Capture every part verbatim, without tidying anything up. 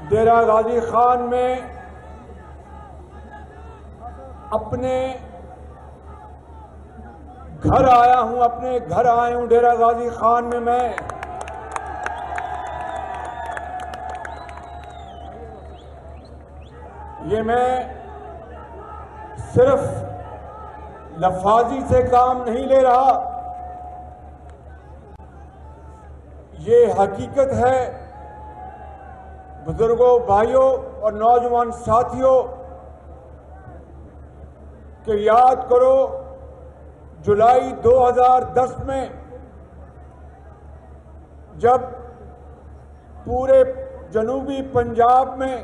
डेरा गाजी खान में अपने घर आया हूं, अपने घर आया हूं डेरा गाजी खान में। मैं ये मैं सिर्फ लफाजी से काम नहीं ले रहा, ये हकीकत है। बुजुर्गों, भाइयों और नौजवान साथियों, कि याद करो जुलाई दो हज़ार दस में जब पूरे जनूबी पंजाब में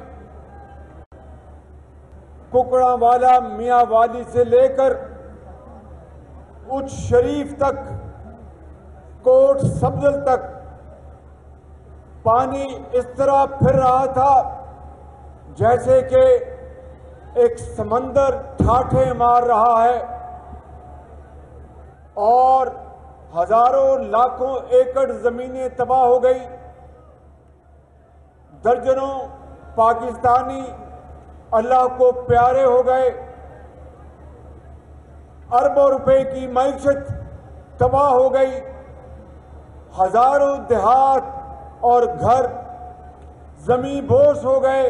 कुकड़ावाला, मियांवाली से लेकर उच्च शरीफ तक, कोट सब्जल तक पानी इस तरह फिर रहा था जैसे कि एक समंदर ठाठे मार रहा है और हजारों लाखों एकड़ जमीनें तबाह हो गई। दर्जनों पाकिस्तानी अल्लाह को प्यारे हो गए। अरबों रुपए की मईशत तबाह हो गई। हजारों देहात और घर जमी बोस हो गए,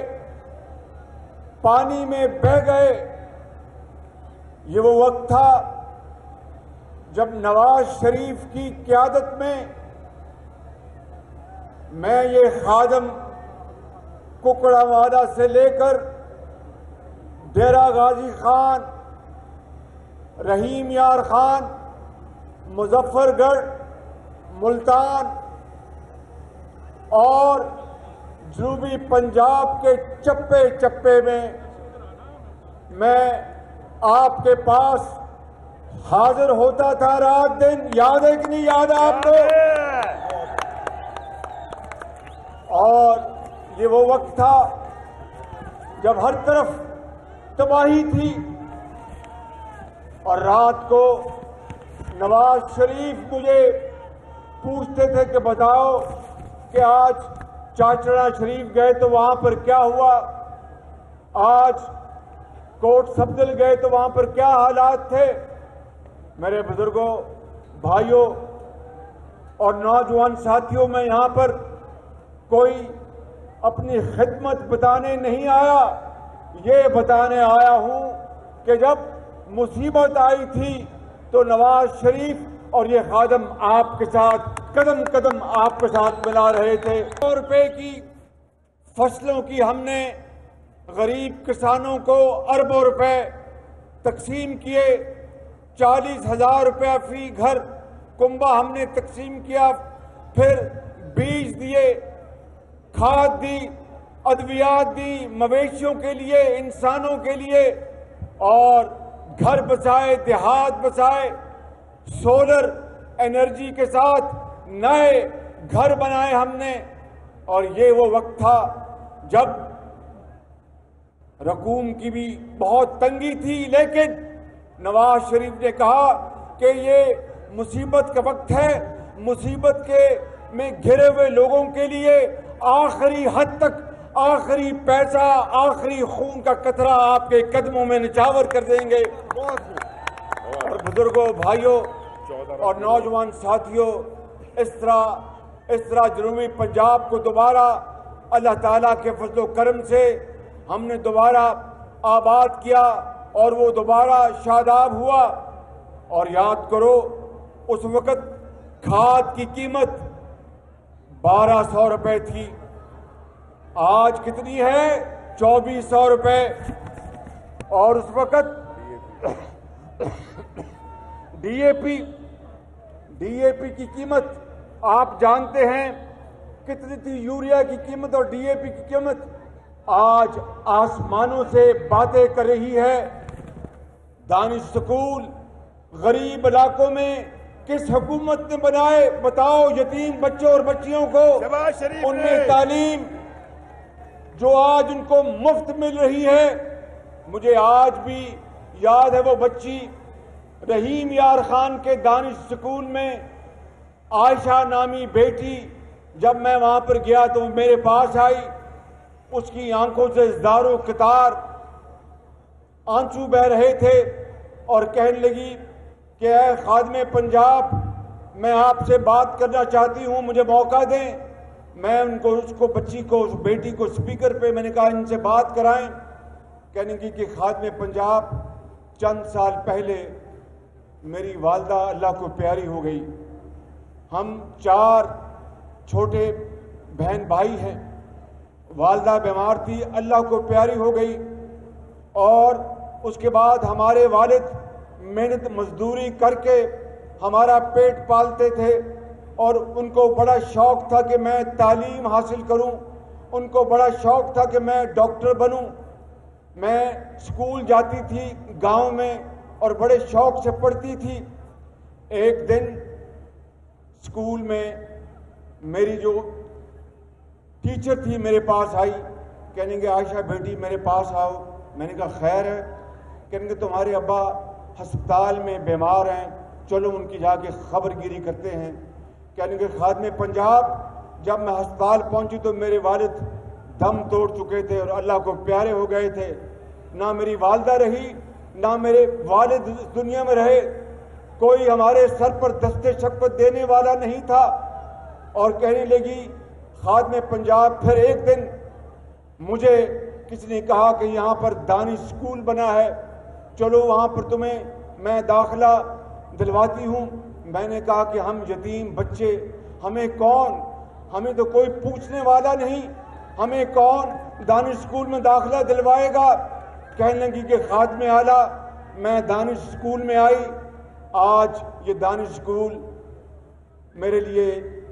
पानी में बह गए। ये वो वक्त था जब नवाज शरीफ की क़यादत में मैं ये खादम कुकड़ावाला से लेकर डेरा गाजी खान, रहीम यार खान, मुजफ्फरगढ़, मुल्तान और जनूबी पंजाब के चप्पे चप्पे में मैं आपके पास हाजिर होता था रात दिन। याद है कि नहीं याद है आपको? और ये वो वक्त था जब हर तरफ तबाही थी और रात को नवाज शरीफ मुझे पूछते थे कि बताओ कि आज चाचड़ा शरीफ गए तो वहां पर क्या हुआ, आज कोट सब्जल गए तो वहां पर क्या हालात थे। मेरे बुजुर्गों, भाइयों और नौजवान साथियों, मैं यहां पर कोई अपनी खिदमत बताने नहीं आया, ये बताने आया हूं कि जब मुसीबत आई थी तो नवाज शरीफ और ये खादम आपके साथ कदम कदम आपके साथ मिला रहे थे। सौ रुपए की फसलों की हमने गरीब किसानों को अरबों रुपए तकसीम किए। चालीस हजार रुपया फी घर कुंबा हमने तकसीम किया। फिर बीज दिए, खाद दी, अद्वियात दी, मवेशियों के लिए, इंसानों के लिए, और घर बचाए, देहात बचाए। सोलर एनर्जी के साथ नए घर बनाए हमने। और ये वो वक्त था जब रकूम की भी बहुत तंगी थी, लेकिन नवाज शरीफ ने कहा कि ये मुसीबत का वक्त है, मुसीबत के में घिरे हुए लोगों के लिए आखिरी हद तक, आखिरी पैसा, आखिरी खून का कतरा आपके कदमों में निछावर कर देंगे। और बुजुर्गों, भाइयों और नौजवान साथियों, इस तरह इस तरह जनूबी पंजाब को दोबारा अल्लाह ताला के फजलो करम से हमने दोबारा आबाद किया और वो दोबारा शादाब हुआ। और याद करो, उस वक्त खाद की कीमत बारह सौ रुपए थी, आज कितनी है? चौबीस सौ रुपए। और उस वक्त डीएपी डीएपी की कीमत आप जानते हैं कितनी थी, यूरिया की कीमत और डीएपी की कीमत आज आसमानों से बातें कर रही है। दानिश स्कूल गरीब इलाकों में किस हुकूमत ने बनाए बताओ? यतीम बच्चों और बच्चियों को उनमें तालीम जो आज उनको मुफ्त मिल रही है। मुझे आज भी याद है वो बच्ची रहीम यार खान के दानिश स्कूल में आयशा नामी बेटी, जब मैं वहां पर गया तो मेरे पास आई, उसकी आंखों से दारो कतार आंसू बह रहे थे और कहने लगी कि ऐ खादिम पंजाब, मैं आपसे बात करना चाहती हूं, मुझे मौका दें। मैं उनको उसको बच्ची को उस बेटी को स्पीकर पे मैंने कहा इनसे बात कराएं। कहने की कि खादिम पंजाब, चंद साल पहले मेरी वालदा अल्लाह को प्यारी हो गई। हम चार छोटे बहन भाई हैं। वालदा बीमार थी, अल्लाह को प्यारी हो गई और उसके बाद हमारे वालिद मेहनत मजदूरी करके हमारा पेट पालते थे और उनको बड़ा शौक था कि मैं तालीम हासिल करूं, उनको बड़ा शौक था कि मैं डॉक्टर बनूं। मैं स्कूल जाती थी गांव में और बड़े शौक से पढ़ती थी। एक दिन स्कूल में मेरी जो टीचर थी मेरे पास आई, कहने के आयशा बेटी मेरे पास आओ। मैंने कहा खैर है। कहने के तुम्हारे अब्बा अस्पताल में बीमार हैं, चलो उनकी जाके खबरगिरी करते हैं। कहने के खादिम पंजाब, जब मैं अस्पताल पहुंची तो मेरे वालिद दम तोड़ चुके थे और अल्लाह को प्यारे हो गए थे। ना मेरी वालदा रही, ना मेरे वालिद दुनिया में रहे, कोई हमारे सर पर दस्ते शक्वत देने वाला नहीं था। और कहने लगी खादिम पंजाब, फिर एक दिन मुझे किसी ने कहा कि यहाँ पर दानिश स्कूल बना है, चलो वहाँ पर तुम्हें मैं दाखिला दिलवाती हूँ। मैंने कहा कि हम यतीम बच्चे, हमें कौन, हमें तो कोई पूछने वाला नहीं, हमें कौन दानिश स्कूल में दाखिला दिलवाएगा। कहने लगी कि खादिम आला, मैं दानिश स्कूल में आई। आज ये दानिश स्कूल मेरे लिए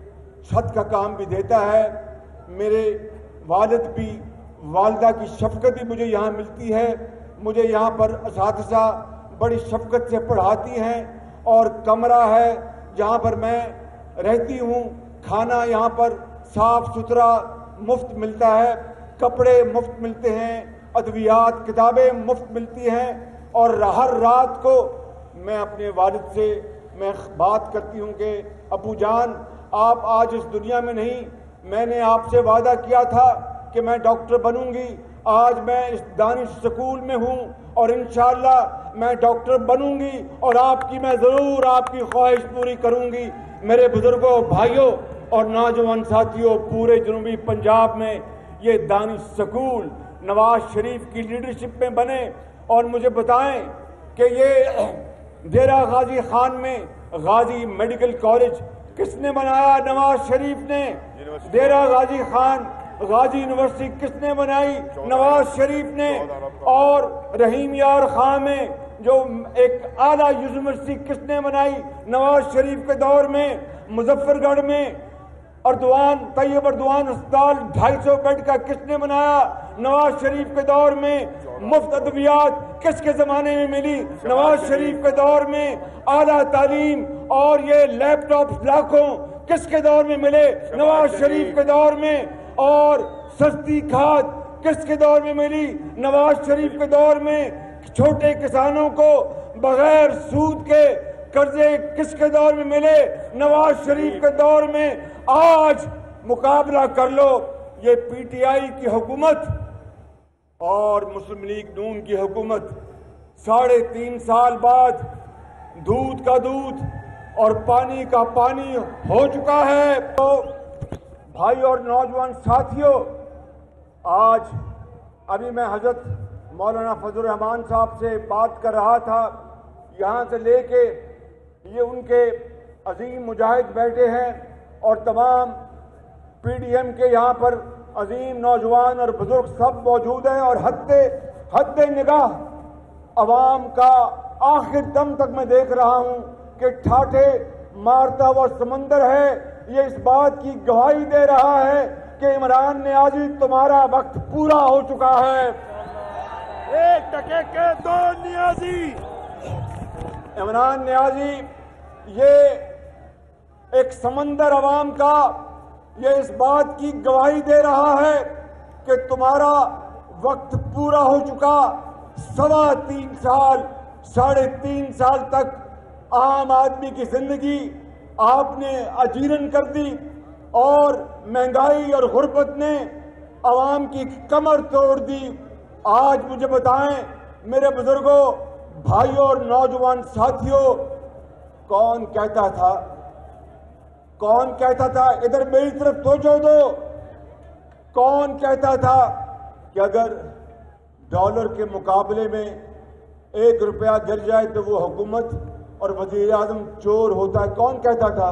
छत का काम भी देता है, मेरे वालिद भी, वालदा की शफकत भी मुझे यहाँ मिलती है। मुझे यहाँ पर असातिज़ा बड़ी शफकत से पढ़ाती हैं और कमरा है जहाँ पर मैं रहती हूँ। खाना यहाँ पर साफ सुथरा मुफ्त मिलता है, कपड़े मुफ्त मिलते हैं, अद्वियात किताबें मुफ्त मिलती हैं। और हर रात को मैं अपने वालिद से मैं बात करती हूँ कि अबू जान, आप आज इस दुनिया में नहीं, मैंने आपसे वादा किया था कि मैं डॉक्टर बनूंगी। आज मैं इस दानिश स्कूल में हूँ और इंशाअल्लाह मैं डॉक्टर बनूंगी और आपकी मैं ज़रूर आपकी ख्वाहिश पूरी करूंगी। मेरे बुजुर्गों, भाइयों और नौजवान साथियों, पूरे जनूबी पंजाब में ये दानिश स्कूल नवाज शरीफ की लीडरशिप में बने। और मुझे बताएं कि ये डेरा गाजी खान में गाजी मेडिकल कॉलेज किसने बनाया? नवाज शरीफ ने। डेरा गाजी खान गाजी यूनिवर्सिटी किसने बनाई? नवाज शरीफ ने। और रहीम यार खान में जो एक आला यूनिवर्सिटी किसने बनाई? नवाज शरीफ के दौर में। मुजफ्फरगढ़ में अर्दवान तैयब अर्दवान अस्पताल ढाई सौ बेड का किसने बनाया? नवाज शरीफ के दौर में। मुफ्त अद्वियात किसके जमाने में मिली? नवाज शरीफ के दौर में। आला तालीम और ये लैपटॉप लाखों किसके दौर में मिले? नवाज शरीफ के दौर में। और सस्ती खाद किसके दौर में मिली? नवाज शरीफ के दौर में। छोटे किसानों को बगैर सूद के कर्जे किसके दौर में मिले? नवाज शरीफ के दौर में। आज मुकाबला कर लो ये पीटीआई की हुकूमत और मुस्लिम लीग नून की हुकूमत। साढ़े तीन साल बाद दूध का दूध और पानी का पानी हो चुका है। तो भाई और नौजवान साथियों, आज अभी मैं हजरत मौलाना फजल रहमान साहब से बात कर रहा था। यहाँ से लेके ये उनके अजीम मुजाहिद बैठे हैं और तमाम पीडीएम के यहाँ पर अजीम नौजवान और बुजुर्ग सब मौजूद हैं। और हद्दे हद्दे निगाह अवाम का आखिर दम तक मैं देख रहा हूँ कि ठाठे मारता हुआ समंदर है। ये इस बात की गवाही दे रहा है कि इमरान नियाज़ी तुम्हारा वक्त पूरा हो चुका है। एक टके के दो नियाज़ी। इमरान नियाज़ी ये एक समंदर अवाम का ये इस बात की गवाही दे रहा है कि तुम्हारा वक्त पूरा हो चुका। सवा तीन साल साढ़े तीन साल तक आम आदमी की जिंदगी आपने अजीरन कर दी और महंगाई और गुर्बत ने आवाम की कमर तोड़ दी। आज मुझे बताएं मेरे बुजुर्गों, भाइयों और नौजवान साथियों, कौन कहता था कौन कहता था इधर मेरी तरफ तवज्जो दो, कौन कहता था कि अगर डॉलर के मुकाबले में एक रुपया गिर जाए तो वो हुकूमत और वजीर आजम चोर होता है? कौन कहता था?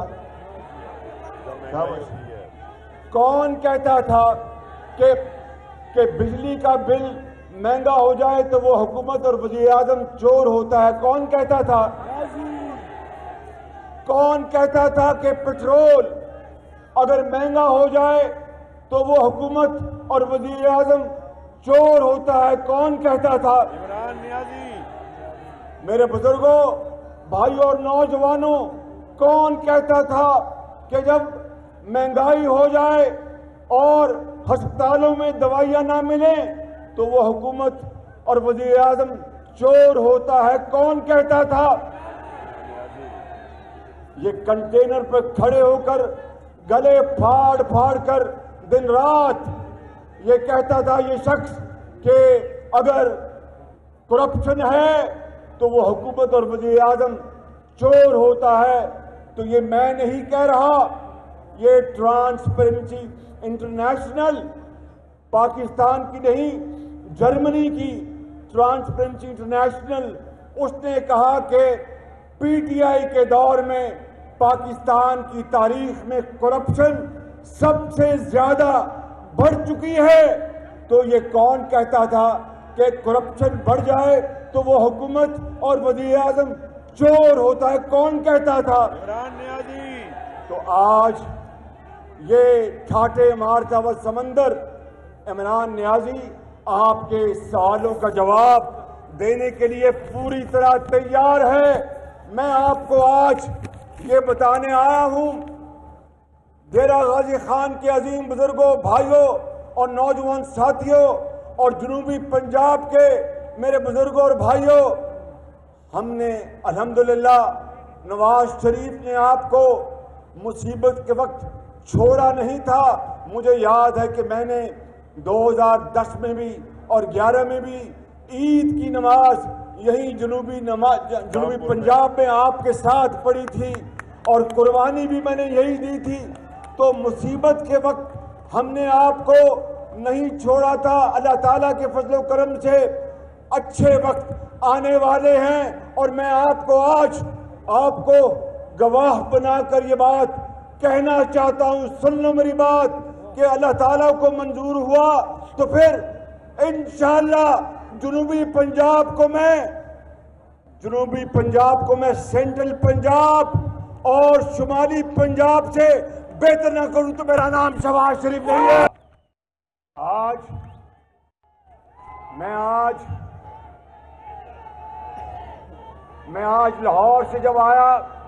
कौन कहता था कि कि बिजली का बिल महंगा हो जाए तो वो हुकूमत और वजीर आजम चोर होता है? कौन कहता था? कौन कहता था कि पेट्रोल अगर महंगा हो जाए तो वो हुकूमत और वजीर आजम चोर होता है? कौन कहता था? इमरान नियाजी। मेरे बुजुर्गों, भाइयों और नौजवानों, कौन कहता था कि जब महंगाई हो जाए और अस्पतालों में दवाइयां ना मिले तो वो हुकूमत और वजीर आजम चोर होता है? कौन कहता था? ये कंटेनर पर खड़े होकर गले फाड़ फाड़ कर दिन रात ये कहता था ये शख्स कि अगर करप्शन है तो वो हुकूमत और वजीर आजम चोर होता है। तो ये मैं नहीं कह रहा, ये ट्रांसपेरेंसी इंटरनेशनल, पाकिस्तान की नहीं जर्मनी की ट्रांसपेरेंसी इंटरनेशनल, उसने कहा कि पीटीआई के दौर में पाकिस्तान की तारीख में करप्शन सबसे ज्यादा बढ़ चुकी है। तो ये कौन कहता था कि करप्शन बढ़ जाए तो वो हुकूमत और वजीर आजम चोर होता है? कौन कहता था? इमरान नियाजी। तो आज ये ठाटे मारता हुआ समंदर, इमरान नियाजी आपके सवालों का जवाब देने के लिए पूरी तरह तैयार है। मैं आपको आज ये बताने आया हूं, डेरा गाजी खान के अजीम बुजुर्गों, भाइयों और नौजवान साथियों और जनूबी पंजाब के मेरे बुजुर्गों और भाइयों, हमने अल्हम्दुलिल्लाह नवाज शरीफ ने आपको मुसीबत के वक्त छोड़ा नहीं था। मुझे याद है कि मैंने दो हज़ार दस में भी और ग्यारह में भी ईद की नमाज यही जनूबी नमाज जनूबी पंजाब में आपके साथ पढ़ी थी और कुर्बानी भी मैंने यही दी थी। तो मुसीबत के वक्त हमने आपको नहीं छोड़ा था। अल्लाह ताला के फजल करम से अच्छे वक्त आने वाले हैं और मैं आपको आज आपको गवाह बनाकर ये बात कहना चाहता हूं। सुन लो मेरी बात कि अल्लाह ताला को मंजूर हुआ तो फिर इंशाअल्लाह जनूबी पंजाब को मैं जनूबी पंजाब को मैं सेंट्रल पंजाब और शुमाली पंजाब से बेहतर ना करूं तो मेरा नाम शहबाज शरीफ नहीं है। आज मैं आज मैं आज लाहौर से जब आया,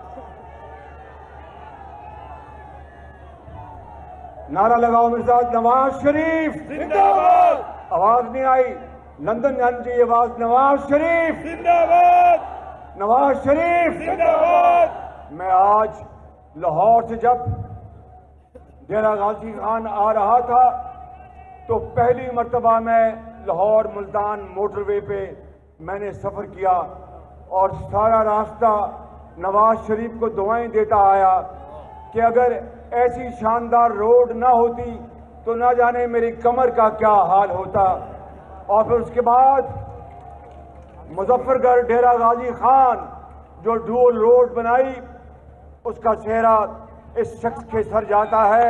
नारा लगाओ मेरे साथ, नवाज शरीफ जिंदाबाद। आवाज नहीं आई, लंदन जानी चाहिए आवाज, नवाज शरीफ जिंदाबाद। नवाज शरीफ जिंदाबाद। मैं आज लाहौर से जब डेरा गाजी खान आ रहा था तो पहली मर्तबा मैं लाहौर मुल्तान मोटरवे पे मैंने सफ़र किया और सारा रास्ता नवाज शरीफ को दुआएं देता आया कि अगर ऐसी शानदार रोड ना होती तो ना जाने मेरी कमर का क्या हाल होता। और फिर उसके बाद मुजफ्फरगढ़ डेरा गाजी खान जो डुअल रोड बनाई, उसका चेहरा इस शख्स के सर जाता है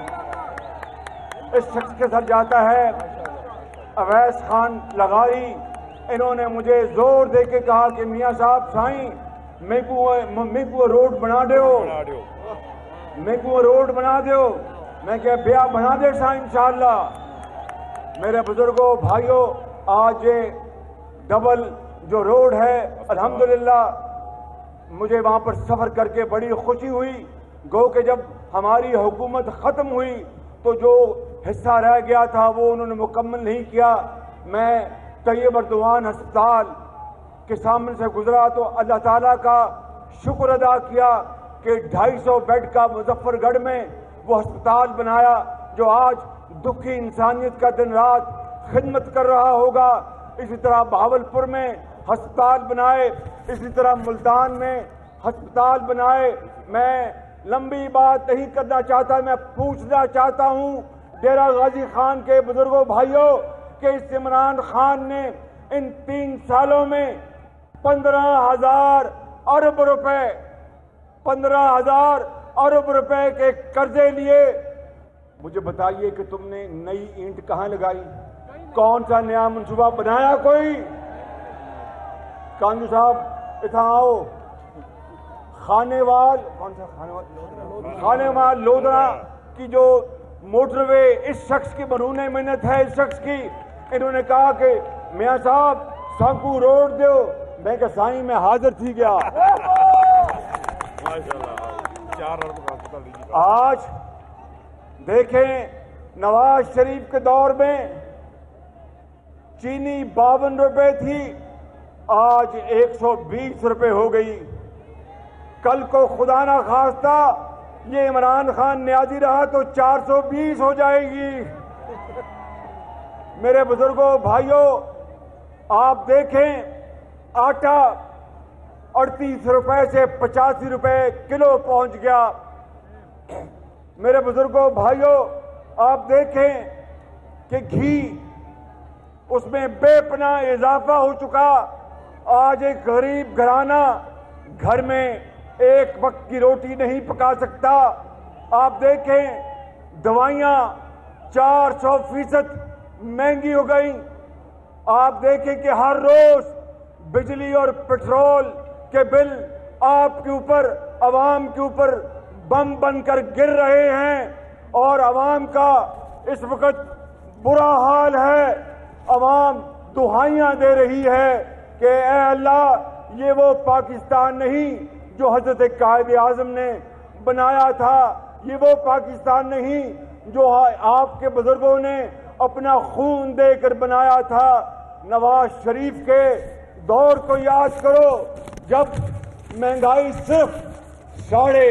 इस शख्स के सर जाता है अवैस खान लगारी। इन्होंने मुझे जोर दे के कहा कि मियाँ साहब साईं मेकू मेकू रोड बना दो मेकू रोड बना दो। मैं क्या ब्याह बना दे साईं इंशाअल्लाह। मेरे बुजुर्गों भाइयों, आज ये डबल जो रोड है अल्हम्दुलिल्लाह मुझे वहां पर सफर करके बड़ी खुशी हुई। गो कि जब हमारी हुकूमत खत्म हुई तो जो हिस्सा रह गया था वो उन्होंने मुकम्मल नहीं किया। मैं तैयब अर्दवान अस्पताल के सामने से गुजरा तो अल्लाह ताला का शुक्र अदा किया कि ढाई सौ बेड का मुजफ्फरगढ़ में वो अस्पताल बनाया जो आज दुखी इंसानियत का दिन रात खिदमत कर रहा होगा। इसी तरह भावलपुर में अस्पताल बनाए, इसी तरह मुल्तान में अस्पताल बनाए। मैं लंबी बात नहीं करना चाहता, मैं पूछना चाहता हूं डेरा गाजी खान के बुजुर्गों भाइयों कि इस इमरान खान ने इन तीन सालों में पंद्रह हजार अरब रुपए पंद्रह हजार अरब रुपए के कर्जे लिए। मुझे बताइए कि तुमने नई ईंट कहां लगाई? कौन सा नया मंसूबा बनाया? कोई कांजू साहब इतना आओ। खानेवाल कौन सा खानेवाल खानेवाल लोधरा की जो मोटरवे इस शख्स की मरूने मिन्नत है, इस शख्स की। इन्होंने कहा कि मियां साहब सांकू रोड दो। मैं कहा साईं मैं हाजिर थी गया। चार अरब का अस्पताल लीजिए। आज देखें नवाज शरीफ के दौर में चीनी बावन रुपए थी, आज एक सौ बीस रुपए हो गई। कल को खुदा ना खास्ता ये इमरान खान न्याजी रहा तो चार सौ बीस हो जाएगी। मेरे बुजुर्गों भाइयों, आप देखें आटा अड़तीस रुपए से पचासी रुपए किलो पहुंच गया। मेरे बुजुर्गों भाइयों, आप देखें कि घी उसमें बेपनाह इजाफा हो चुका। आज एक गरीब घराना घर में एक वक्त की रोटी नहीं पका सकता। आप देखें दवाइयां चार सौ फीसद महंगी हो गई। आप देखें कि हर रोज बिजली और पेट्रोल के बिल आपके ऊपर, आवाम के ऊपर बम बनकर गिर रहे हैं और आवाम का इस वक्त बुरा हाल है। आवाम दुहाइयां दे रही है कि ए अल्लाह ये वो पाकिस्तान नहीं जो हजरत कायद आजम ने बनाया था, ये वो पाकिस्तान नहीं जो आपके बुजुर्गों ने अपना खून देकर बनाया था। नवाज शरीफ के दौर को याद करो जब महंगाई सिर्फ साढ़े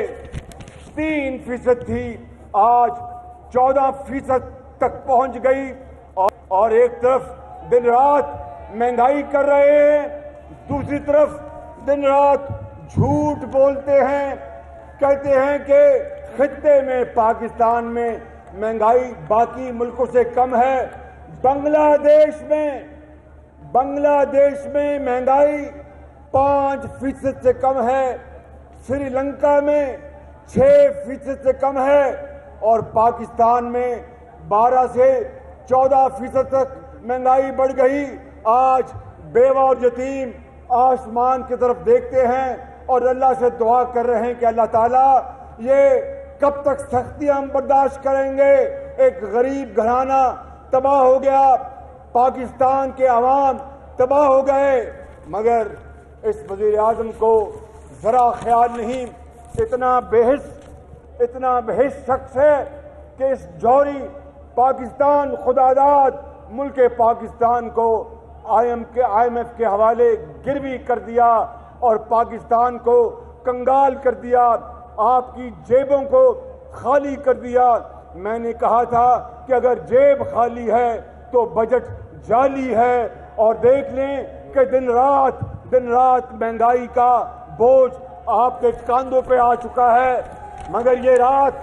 तीन फीसद थी, आज चौदह फीसद तक पहुंच गई। और, और एक तरफ दिन रात महंगाई कर रहे हैं, दूसरी तरफ दिन रात झूठ बोलते हैं, कहते हैं कि खित्ते में पाकिस्तान में महंगाई बाकी मुल्कों से कम है। बांग्लादेश में बांग्लादेश में महंगाई पांच फीसद से कम है, श्रीलंका में छह फीसद से कम है और पाकिस्तान में बारह से चौदह फीसद तक महंगाई बढ़ गई। आज बेवा और यतीम आसमान की तरफ देखते हैं और अल्लाह से दुआ कर रहे हैं कि अल्लाह ताला ये कब तक सख्तियां हम बर्दाश्त करेंगे। एक गरीब घराना तबाह हो गया, पाकिस्तान के अवाम तबाह हो गए, मगर इस वजीर आजम को जरा ख्याल नहीं। इतना बेहिस इतना बेहिस शख्स है कि इस जौहरी पाकिस्तान खुदादाद मुल्क पाकिस्तान को आई एम के आई एम एफ के हवाले गिरवी कर दिया और पाकिस्तान को कंगाल कर दिया, आपकी जेबों को खाली कर दिया। मैंने कहा था कि अगर जेब खाली है तो बजट जाली है। और देख लें कि दिन रात दिन रात महंगाई का बोझ आपके कांधों पे आ चुका है। मगर ये रात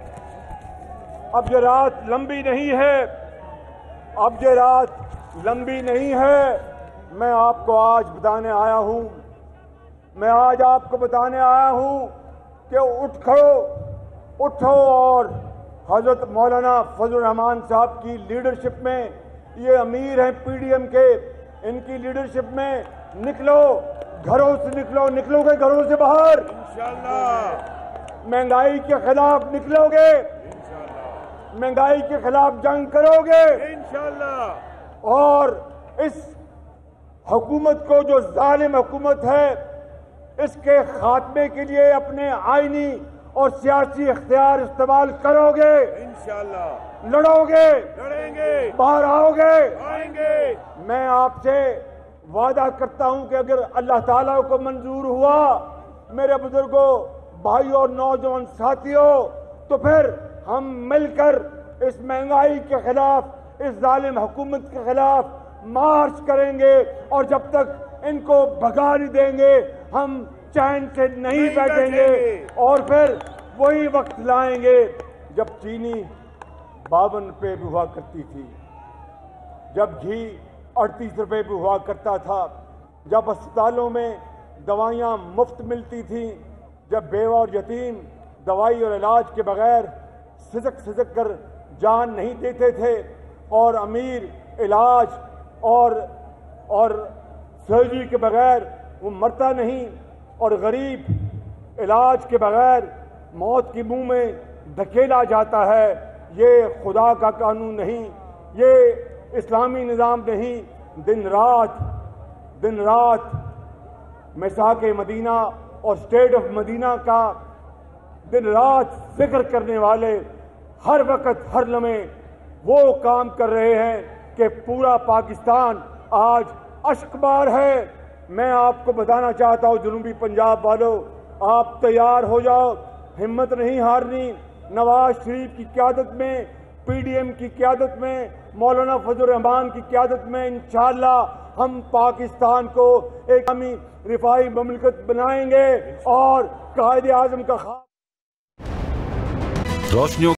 अब ये रात लंबी नहीं है, अब ये रात लंबी नहीं है। मैं आपको आज बताने आया हूं मैं आज आपको बताने आया हूं कि उठ खड़ो उठो और हजरत मौलाना फजल रहमान साहब की लीडरशिप में, ये अमीर हैं पीडीएम के, इनकी लीडरशिप में निकलो, घरों से निकलो, निकलोगे घरों से बाहर इंशाअल्लाह, महंगाई के खिलाफ निकलोगे, महंगाई के खिलाफ जंग करोगे इंशाअल्लाह। और इस हुकूमत को जो जालिम हुकूमत है इसके खात्मे के लिए अपने आईनी और सियासी इख्तियार इस्तेमाल करोगे इंशाअल्लाह, लड़ोगे, लड़ेंगे, बाहर आओगे, आएंगे। मैं आपसे वादा करता हूं कि अगर अल्लाह ताला को मंजूर हुआ, मेरे बुजुर्गों, भाइयों और नौजवान साथियों, तो फिर हम मिलकर इस महंगाई के खिलाफ, इस जालिम हुकूमत के खिलाफ मार्च करेंगे और जब तक इनको भगा नहीं देंगे हम चैन से नहीं, नहीं बैठेंगे। और फिर वही वक्त लाएंगे जब चीनी बावन रुपये भी हुआ करती थी, जब घी अड़तीस रुपये भी हुआ करता था, जब अस्पतालों में दवाइयाँ मुफ्त मिलती थीं, जब बेवा और यतीम दवाई और इलाज के बगैर सिसक सिसक कर जान नहीं देते थे, और अमीर इलाज और और सर्जरी के बगैर वो मरता नहीं, और गरीब इलाज के बगैर मौत के मुंह में धकेला जाता है। ये खुदा का कानून नहीं, ये इस्लामी निज़ाम नहीं। दिन रात दिन रात मिसाके मदीना और स्टेट ऑफ मदीना का दिन रात जिक्र करने वाले हर वक्त हर लम्हे वो काम कर रहे हैं कि पूरा पाकिस्तान आज अश्कबार है। मैं आपको बताना चाहता हूँ जनूबी पंजाब वालों, आप तैयार हो जाओ, हिम्मत नहीं हारनी। नवाज शरीफ की क़यादत में, पीडीएम की क़यादत में, मौलाना फजल रहमान की क़यादत में इंशाअल्लाह हम पाकिस्तान को एक अमी रिफाई ममलिकत बनाएंगे और कायदे आज़म का खा